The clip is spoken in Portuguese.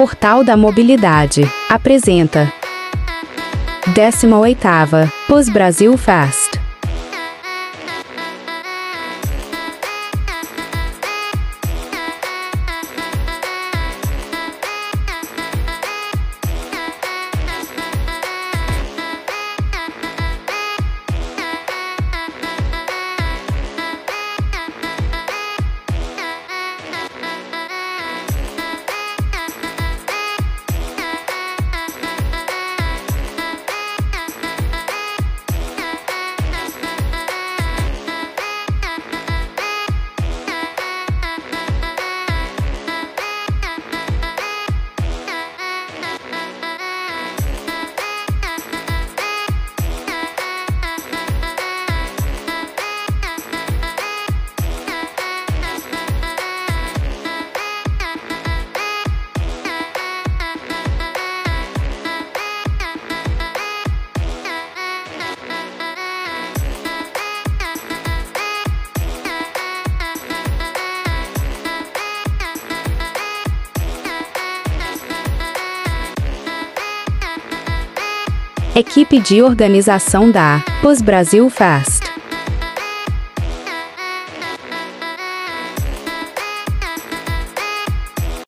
Portal da Mobilidade apresenta 18ª Pós Brasil Fest. Equipe de organização da Pós Brasil Fest.